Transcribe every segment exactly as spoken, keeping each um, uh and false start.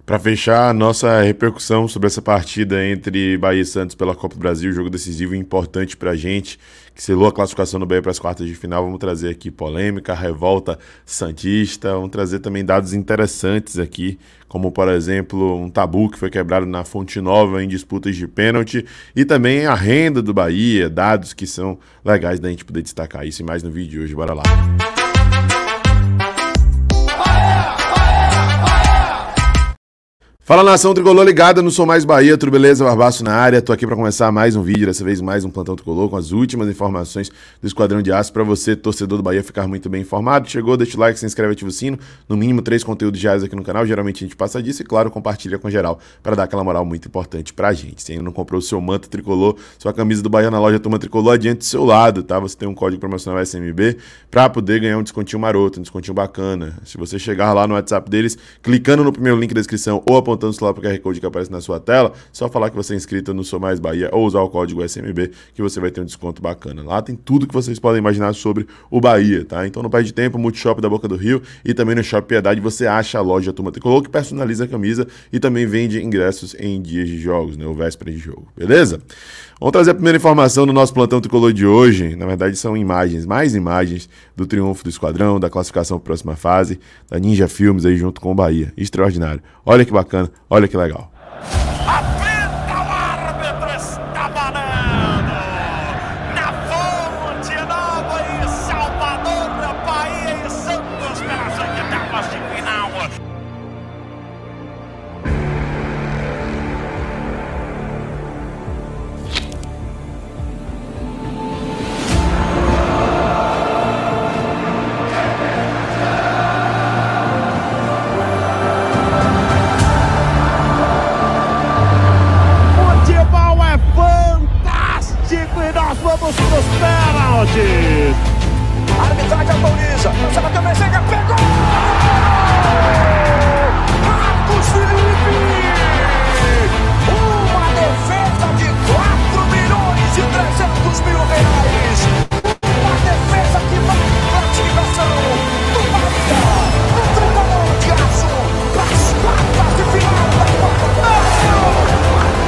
Para fechar a nossa repercussão sobre essa partida entre Bahia e Santos pela Copa do Brasil, jogo decisivo e importante para a gente, que selou a classificação do Bahia para as quartas de final, vamos trazer aqui polêmica, revolta santista, vamos trazer também dados interessantes aqui, como por exemplo um tabu que foi quebrado na Fonte Nova em disputas de pênalti e também a renda do Bahia, dados que são legais da gente poder destacar isso e mais no vídeo de hoje, bora lá. Fala nação tricolor ligada no Sou Mais Bahia, tudo beleza? Barbaço na área, tô aqui para começar mais um vídeo, dessa vez mais um plantão tricolor com as últimas informações do Esquadrão de Aço para você, torcedor do Bahia, ficar muito bem informado. Chegou, deixa o like, se inscreve, ativa o sino, no mínimo três conteúdos diários aqui no canal, geralmente a gente passa disso e claro, compartilha com geral para dar aquela moral muito importante pra gente. Se ainda não comprou o seu manto tricolor, sua camisa do Bahia na loja Turma Tricolor, adiante do seu lado, tá? Você tem um código promocional S M B para poder ganhar um descontinho maroto, um descontinho bacana. Se você chegar lá no WhatsApp deles, clicando no primeiro link da descrição ou apontando o celular para o Q R Code que aparece na sua tela, só falar que você é inscrito no Sou Mais Bahia ou usar o código S M B que você vai ter um desconto bacana. Lá tem tudo que vocês podem imaginar sobre o Bahia, tá? Então não perde tempo, Multishop da Boca do Rio e também no Shopping Piedade você acha a loja Turma Tricolor que personaliza a camisa e também vende ingressos em dias de jogos, né? Ou véspera de jogo, beleza? Vamos trazer a primeira informação do nosso plantão tricolor de hoje. Na verdade são imagens, mais imagens do triunfo do Esquadrão, da classificação para a próxima fase, da Ninja Filmes aí junto com o Bahia. Extraordinário. Olha que bacana, olha que legal. Apita o árbitro, está banando na Fonte Nova e Salvador, Bahia e Santos pelas oitavas de final. Vamos pros pênaltis. A arbitragem autoriza. Marcelo Cabeçega pegou! Marcos Felipe! Uma defesa de quatro milhões e trezentos mil reais. Uma defesa que vai classificação do Bahia. No tricolor de aço. Para as quartas de final da Copa do Brasil.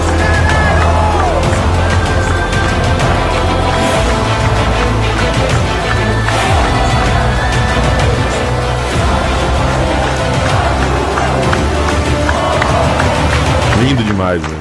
Lindo demais, velho.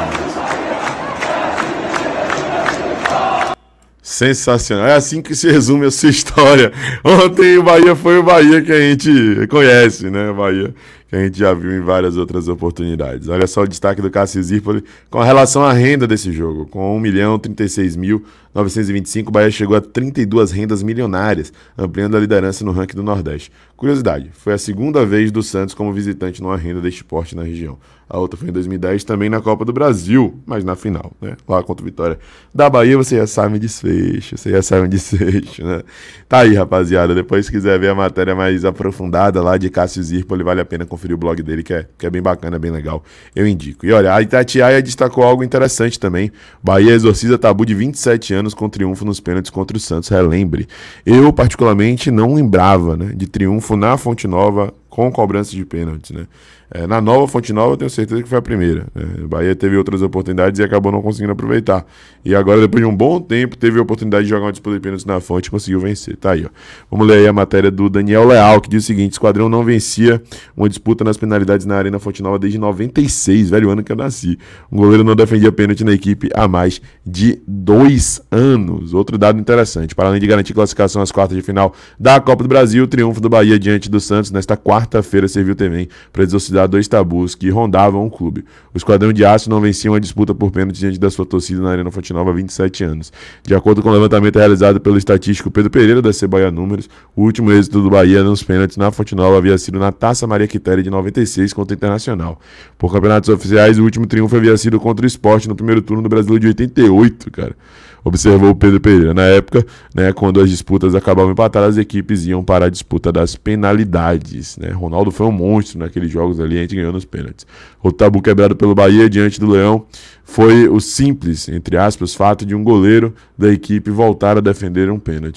Sensacional. É assim que se resume a sua história. Ontem o Bahia foi o Bahia que a gente conhece, né? O Bahia que a gente já viu em várias outras oportunidades. Olha só o destaque do Cássio Zirpoli com relação à renda desse jogo. Com um milhão trinta e seis mil novecentos e vinte e cinco, o Bahia chegou a trinta e duas rendas milionárias, ampliando a liderança no ranking do Nordeste. Curiosidade, foi a segunda vez do Santos como visitante numa renda deste porte na região. A outra foi em dois mil e dez, também na Copa do Brasil, mas na final, né? Lá contra o Vitória da Bahia, você já sabe o desfecho, você já sabe o desfecho, né? Tá aí, rapaziada, depois se quiser ver a matéria mais aprofundada lá de Cássio Zirpoli, vale a pena conferir o blog dele, que é, que é bem bacana, bem legal, eu indico. E olha, a Itatiaia destacou algo interessante também, Bahia exorciza tabu de vinte e sete anos com triunfo nos pênaltis contra o Santos, relembre. Eu, particularmente, não lembrava, né, de triunfo na Fonte Nova com cobrança de pênaltis, né? É, na nova Fonte Nova eu tenho certeza que foi a primeira, né? O Bahia teve outras oportunidades e acabou não conseguindo aproveitar. E agora, depois de um bom tempo, teve a oportunidade de jogar uma disputa de pênaltis na Fonte e conseguiu vencer. Tá aí, ó. Vamos ler aí a matéria do Daniel Leal, que diz o seguinte: Esquadrão não vencia uma disputa nas penalidades na Arena Fonte Nova desde noventa e seis, velho ano que eu nasci. Um goleiro não defendia pênalti na equipe há mais de dois anos. Outro dado interessante: para além de garantir classificação às quartas de final da Copa do Brasil, o triunfo do Bahia diante do Santos nesta quarta-feira serviu também para desocidar dois tabus que rondavam o clube. O Esquadrão de Aço não vencia uma disputa por pênalti diante da sua torcida na Arena Fonte Nova há vinte e sete anos. De acordo com o levantamento realizado pelo estatístico Pedro Pereira da C Bahia Números, o último êxito do Bahia nos pênaltis na Fonte Nova havia sido na Taça Maria Quitéria de noventa e seis contra o Internacional. Por campeonatos oficiais, o último triunfo havia sido contra o Sport no primeiro turno do Brasileiro de oitenta e oito, cara. Observou o Pedro Pereira. Na época, né, quando as disputas acabavam empatadas, as equipes iam para a disputa das penalidades, né? Ronaldo foi um monstro naqueles jogos ali, a gente ganhou nos pênaltis. O tabu quebrado pelo Bahia diante do Leão foi o simples, entre aspas, fato de um goleiro da equipe voltar a defender um pênalti.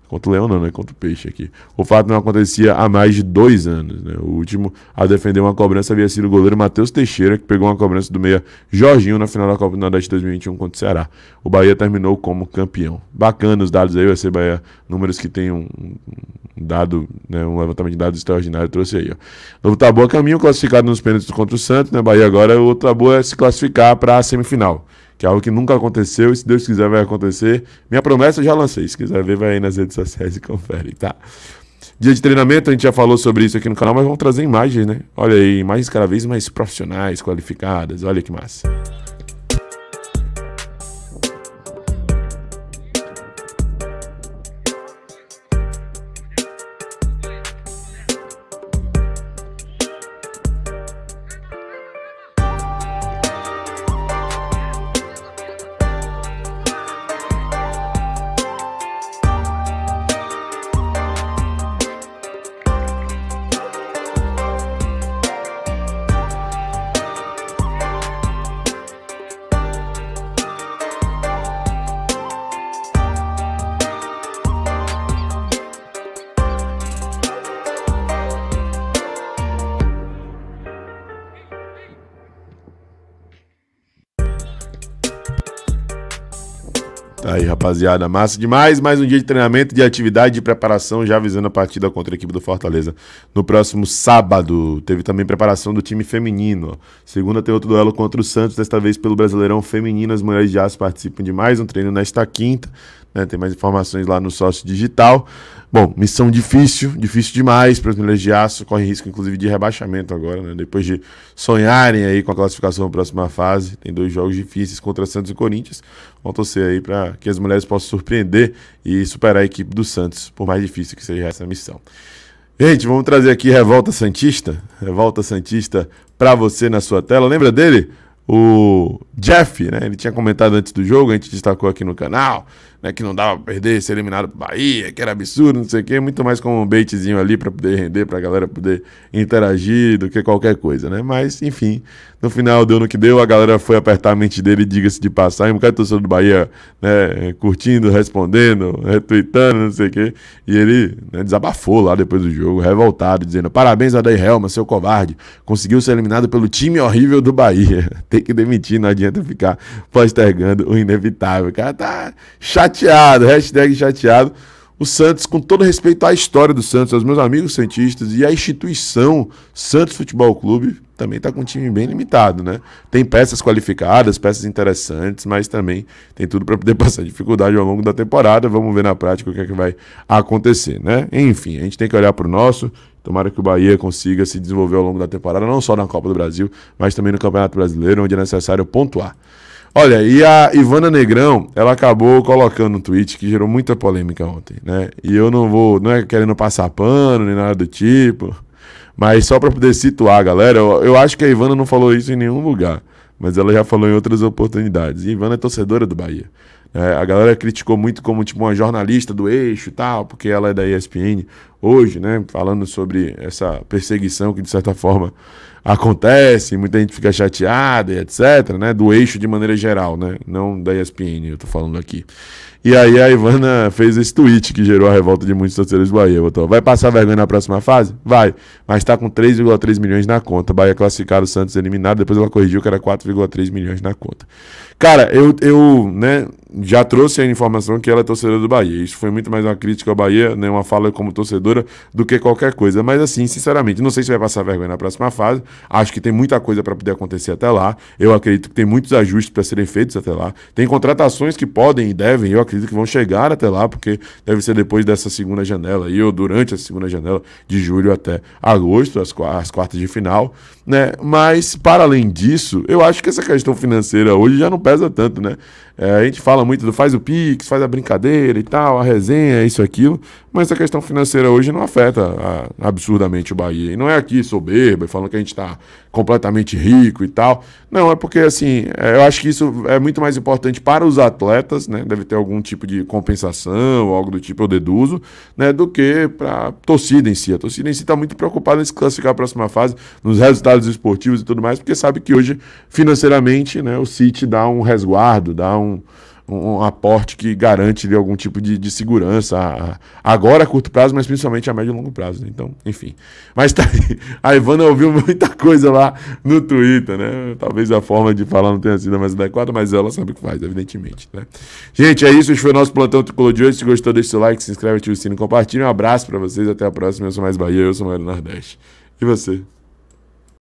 Contra o Leão não, né? Contra o Peixe aqui. O fato não acontecia há mais de dois anos, né? O último a defender uma cobrança havia sido o goleiro Matheus Teixeira, que pegou uma cobrança do meia Jorginho na final da Copa do Nordeste dois mil e vinte e um contra o Ceará. O Bahia terminou como campeão. Bacana os dados aí, vai ser Bahia, números que tem um, um dado, né? Um levantamento de dados extraordinário, trouxe aí, ó. Novo Taboa caminho classificado nos pênaltis contra o Santos, né? Bahia agora, o Taboa é se classificar para a semifinal, que é algo que nunca aconteceu, e se Deus quiser vai acontecer. Minha promessa eu já lancei, se quiser ver vai aí nas redes sociais e confere, tá? Dia de treinamento, a gente já falou sobre isso aqui no canal, mas vamos trazer imagens, né? Olha aí, imagens cada vez mais profissionais, qualificadas, olha que massa. Tá aí, rapaziada, massa demais. Mais um dia de treinamento, de atividade, de preparação, já avisando a partida contra a equipe do Fortaleza no próximo sábado. Teve também preparação do time feminino, ó. Segunda tem outro duelo contra o Santos, desta vez pelo Brasileirão Feminino. As mulheres de aço participam de mais um treino nesta quinta, né? Tem mais informações lá no Sócio Digital. Bom, missão difícil, difícil demais para as mulheres de aço, corre risco inclusive de rebaixamento agora, né? Depois de sonharem aí com a classificação na próxima fase, tem dois jogos difíceis contra Santos e Corinthians. Vamos torcer aí para que as mulheres possam surpreender e superar a equipe do Santos, por mais difícil que seja essa missão. Gente, vamos trazer aqui Revolta Santista, Revolta Santista para você na sua tela. Lembra dele? O Jeff, né? Ele tinha comentado antes do jogo, a gente destacou aqui no canal, né, que não dava pra perder, ser eliminado pro Bahia, que era absurdo, não sei o quê, muito mais como um baitzinho ali pra poder render, pra galera poder interagir do que qualquer coisa, né? Mas, enfim, no final deu no que deu, a galera foi apertar a mente dele, diga-se de passar, e um bocado de torcedor do Bahia, né, curtindo, respondendo, retweetando, não sei o quê, e ele, né, desabafou lá depois do jogo, revoltado, dizendo: parabéns a Day Helma, seu covarde, conseguiu ser eliminado pelo time horrível do Bahia, tem que demitir, não adianta ficar postergando o inevitável. O cara tá chateado, hashtag chateado. O Santos, com todo respeito à história do Santos, aos meus amigos santistas e à instituição Santos Futebol Clube, também tá com um time bem limitado, né? Tem peças qualificadas, peças interessantes, mas também tem tudo para poder passar dificuldade ao longo da temporada. Vamos ver na prática o que é que vai acontecer, né? Enfim, a gente tem que olhar para o nosso. Tomara que o Bahia consiga se desenvolver ao longo da temporada, não só na Copa do Brasil, mas também no Campeonato Brasileiro, onde é necessário pontuar. Olha, e a Ivana Negrão, ela acabou colocando um tweet que gerou muita polêmica ontem, né? E eu não vou, não é querendo passar pano, nem nada do tipo, mas só para poder situar a galera, eu, eu acho que a Ivana não falou isso em nenhum lugar, mas ela já falou em outras oportunidades. E a Ivana é torcedora do Bahia. É, a galera criticou muito como tipo uma jornalista do Eixo e tal, porque ela é da E S P N hoje, né? Falando sobre essa perseguição que de certa forma acontece, muita gente fica chateada e etc, né? Do Eixo de maneira geral, né? Não da E S P N, eu tô falando aqui. E aí a Ivana fez esse tweet que gerou a revolta de muitos torcedores do Bahia. Botou: vai passar vergonha na próxima fase? Vai, mas tá com três vírgula três milhões na conta. Bahia classificado, Santos eliminado, depois ela corrigiu que era quatro vírgula três milhões na conta. Cara, eu, eu né, já trouxe a informação que ela é torcedora do Bahia. Isso foi muito mais uma crítica ao Bahia, né, uma fala como torcedora, do que qualquer coisa. Mas assim, sinceramente, não sei se vai passar vergonha na próxima fase. Acho que tem muita coisa para poder acontecer até lá. Eu acredito que tem muitos ajustes para serem feitos até lá. Tem contratações que podem e devem, eu acredito que vão chegar até lá, porque deve ser depois dessa segunda janela aí, ou durante a segunda janela de julho até agosto, as, as quartas de final, né? Mas, para além disso, eu acho que essa questão financeira hoje já não pesa tanto, né? É, a gente fala muito do faz o Pix, faz a brincadeira e tal, a resenha, isso, aquilo, mas a questão financeira hoje não afeta a, absurdamente o Bahia. E não é aqui soberba, falando que a gente está completamente rico e tal. Não, é porque, assim, é, eu acho que isso é muito mais importante para os atletas, né? Deve ter algum tipo de compensação, algo do tipo, eu deduzo, né? Do que para a torcida em si. A torcida em si está muito preocupada em se classificar a próxima fase, nos resultados esportivos e tudo mais, porque sabe que hoje, financeiramente, né, o City dá um resguardo, dá um, um aporte que garante ali algum tipo de, de segurança, a, a, agora a curto prazo, mas principalmente a médio e longo prazo, né? Então, enfim. Mas tá aí, a Ivana ouviu muita coisa lá no Twitter, né? Talvez a forma de falar não tenha sido a mais adequada, mas ela sabe o que faz, evidentemente, né? Gente, é isso, esse foi o nosso Plantão Tricolor de hoje. Se gostou, deixa o seu like, se inscreve, ativa o sino e compartilha. Um abraço pra vocês, até a próxima. Eu sou Mais Bahia, eu sou Mário Nordeste. E você?